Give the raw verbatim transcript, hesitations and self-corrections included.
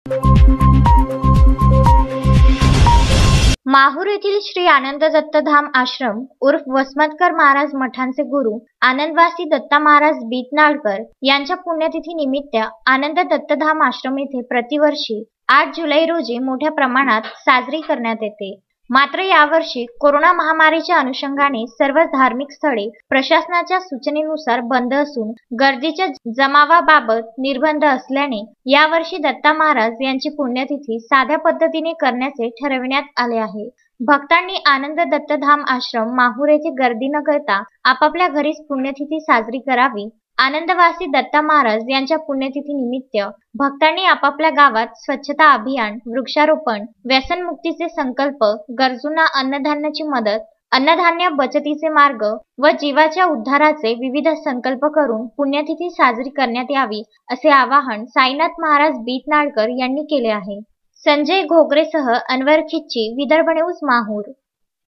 माहूर येथील श्री आनंद दत्तधाम आश्रम उर्फ वसमतकर महाराज मठांचे गुरु आनंदवासी दत्ता महाराज बीतनाळकर यांच्या पुण्यतिथी निमित्त आनंद दत्तधाम आश्रम येथे प्रतिवर्षी आठ जुलै रोजी मोठ्या प्रमाणात साजरी करण्यात येते। मात्र यावर्षी कोरोना महामारीच्या अनुषंगाने सर्व धार्मिक स्थळे प्रशासनाच्या सूचनेनुसार बंद असून गर्दीच्या जमावाबाबत निर्बंध असल्याने यावर्षी दत्ता महाराज यांची पुण्यतिथी साध्या पद्धतीने करण्याचे ठरविण्यात आले आहे। भक्तांनी आनंद दत्तधाम आश्रम माहूर येथे गर्दी न करता आपापल्या घरीच पुण्यतिथी साजरी करावी। आनंदवासी दत्ता महाराज यांच्या पुण्यतिथी निमित्त भक्तांनी आपापल्या गावात स्वच्छता अभियान, वृक्षारोपण, व्यसनमुक्तीचे संकल्प, गरजूंना अन्नधान्याची मदत, अन्नधान्य बचतीचे मार्ग व जीवाच्या उद्धाराचे विविध संकल्प करून पुण्यतिथी साजरी करण्यात यावी असे आवाहन साईनाथ महाराज बीतनाळकर यांनी केले आहे। संजय घोगरेसह अनवर खिच्ची, विदर्भ न्यूज, माहूर।